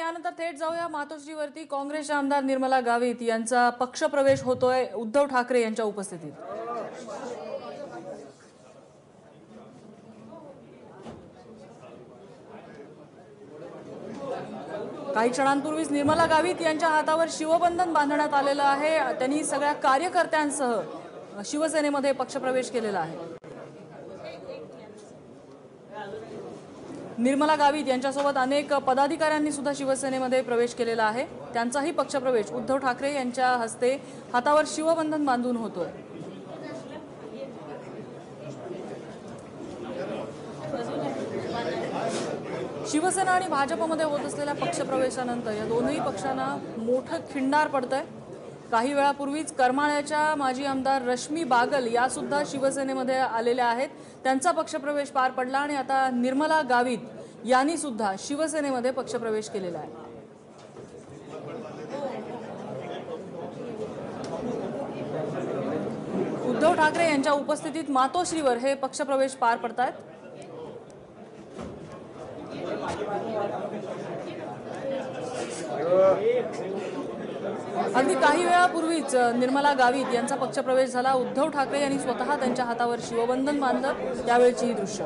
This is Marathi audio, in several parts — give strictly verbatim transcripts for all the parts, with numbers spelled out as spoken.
यानंतर थेट जाऊया मातोश्रीवरती। काँग्रेसच्या आमदार निर्मला गावित यांचा पक्षप्रवेश होतोय उद्धव ठाकरे यांच्या उपस्थितीत। काही क्षणांपूर्वीच निर्मला गावित यांच्या हातावर शिवबंधन बांधण्यात आलेलं आहे। त्यांनी सगळ्या कार्यकर्त्यांसह शिवसेनेमध्ये पक्षप्रवेश केलेला आहे। निर्मला गावित यांच्यासोबत अनेक पदाधिकाऱ्यांनी सुद्धा शिवसेनेमध्ये प्रवेश केलेला आहे। त्यांचाही पक्षप्रवेश उद्धव ठाकरे यांच्या हस्ते हातावर शिवबंधन बांधून होतोय। शिवसेना आणि भाजपमध्ये होत असलेल्या पक्षप्रवेशानंतर या दोनही पक्षांना मोठं खिंडार पडतंय। काही वेळापूर्वीच करमाळ्याच्या माजी आमदार रश्मी बागल या सुद्धा शिवसेनेमध्ये आलेल्या आहेत। त्यांचा पक्षप्रवेश पार पडला आणि आता निर्मला गावित यांनी सुद्धा शिवसेनेमध्ये पक्षप्रवेश केलेला आहे। उद्धव ठाकरे यांच्या उपस्थितीत मातोश्रीवर हे पक्षप्रवेश पार पडतायत। अगदी काही वेळापूर्वीच निर्मला गावित यांचा पक्षप्रवेश झाला। उद्धव ठाकरे यांनी स्वतः त्यांच्या हातावर शिवबंधन बांधलं। त्यावेळची ही दृश्य।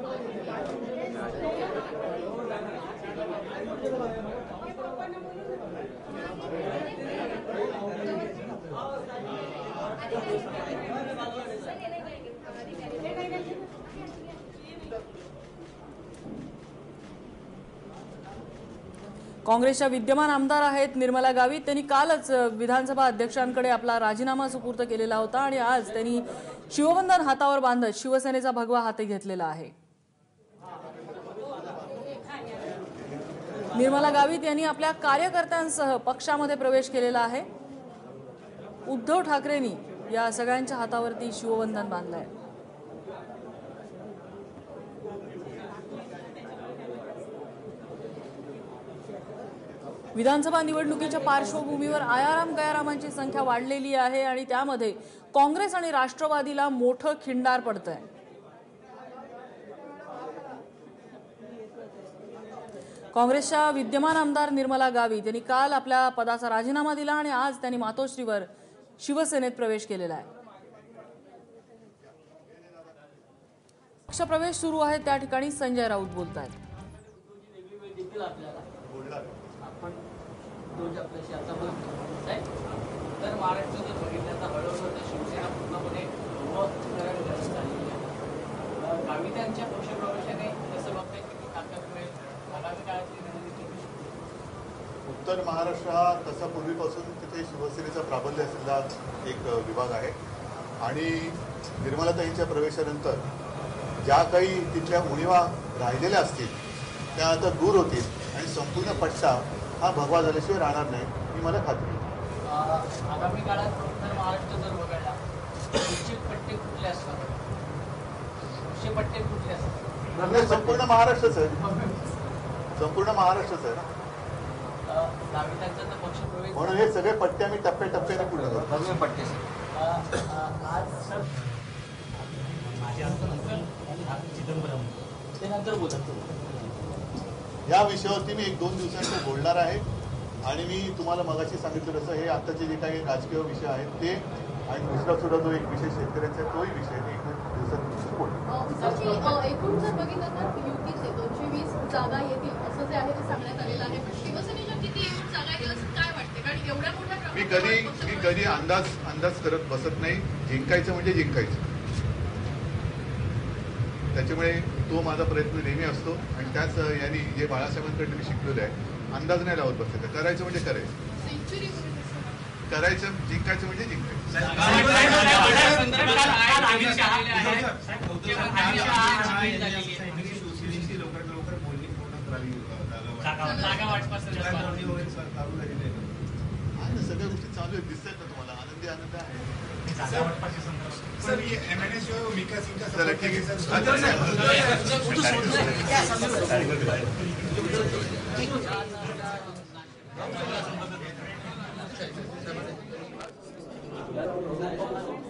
काँग्रेसच्या विद्यमान आमदार आहेत निर्मला गावित। त्यांनी कालच विधानसभा अध्यक्षांकडे आपला राजीनामा सुपूर्द केलेला होता आणि आज त्यांनी शिवबंधन हातावर बांधत शिवसेनेचा भगवा हाती घेतलेला आहे। निर्मला गावित यांनी आपल्या कार्यकर्त्यांसह पक्षामध्ये प्रवेश केलेला आहे। उद्धव ठाकरेंनी या सगळ्यांच्या हातावरती शिवबंधन बांधलंय। विधानसभा निवडणुकीच्या पार्श्वभूमीवर आयाराम गयारामांची संख्या वाढलेली आहे आणि त्यामध्ये काँग्रेस आणि राष्ट्रवादीला मोठं खिंडार पडतंय। काँग्रेसच्या विद्यमान आमदार निर्मला गावित यांनी काल आपल्या पदाचा राजीनामा दिला आणि आज त्यांनी मातोश्रीवर शिवसेनेत प्रवेश केलेला आहे। पक्षप्रवेश सुरू आहे त्या ठिकाणी संजय राऊत बोलतायत। तर महाराष्ट्र जर बघितलं तर हळूहळू शिवसेना पूर्णपणे गावितांच्या पक्षप्रवेशाने कसं बघताय की ताकद मिळेल आगामी काळातली रणनीती? उत्तर महाराष्ट्र हा तसा पूर्वीपासून तिथे शिवसेनेचा प्राबल्य असलेला एक विभाग आहे आणि निर्मलाताईंच्या प्रवेशानंतर ज्या काही तिथल्या उणिवा राहिलेल्या असतील त्या आता दूर होतील आणि संपूर्ण पट्टा हा भगवा झाल्याशिवाय राहणार नाही ही मला खात्री आहे। आगामी काळात उत्तर महाराष्ट्र जर बघायला निश्चित पट्टे कुठले असतात? निश्चित पट्टे कुठले असतात? संपूर्ण महाराष्ट्रच आहे, संपूर्ण महाराष्ट्रच आहे ना। गावितांचा तर पक्षप्रवेश म्हणून हे सगळे पट्टे आम्ही टप्प्याटप्प्याने पूर्ण करतो। पट्टे आज सर माझे चिदंबरम ते नंतर बोलतो या विषयावरती मी एक दोन दिवसांनी बोलणार आहे आणि मी तुम्हाला मगाशी सांगितलं तसं हे आताचे जे काही राजकीय विषय आहेत ते आणि दुसरा सुद्धा जो एक विषय शेतकऱ्यांचा तोही विषय एक दिवसात बोलतो। एकूण जर बघितलं तर युतीचे दोनशे वीस जागा येतील असं जे आहे ते सांगण्यात आलेलं आहे। शिवसेनेच्या किती एकूण जागा येतील असं काय वाटतं? कारण एवढ्या मोठ्या मी कधी मी कधी अंदाज अंदाज करत बसत नाही। जिंकायचं म्हणजे जिंकायचं, त्याच्यामुळे तो माझा प्रयत्न नेहमी असतो आणि त्याच यांनी जे बाळासाहेबांकडे मी शिकलेलं आहे अंदाज नाही लावत बसायचं, करायचं म्हणजे करायचं, करायचं जिंकायचं म्हणजे जिंकायचं। सगळ्या गोष्टी चालू आहेत, दिसत ना तुम्हाला, आनंदी आनंद आहे। सर ये एमएनए जो मीका सिंह का चला ठीक है।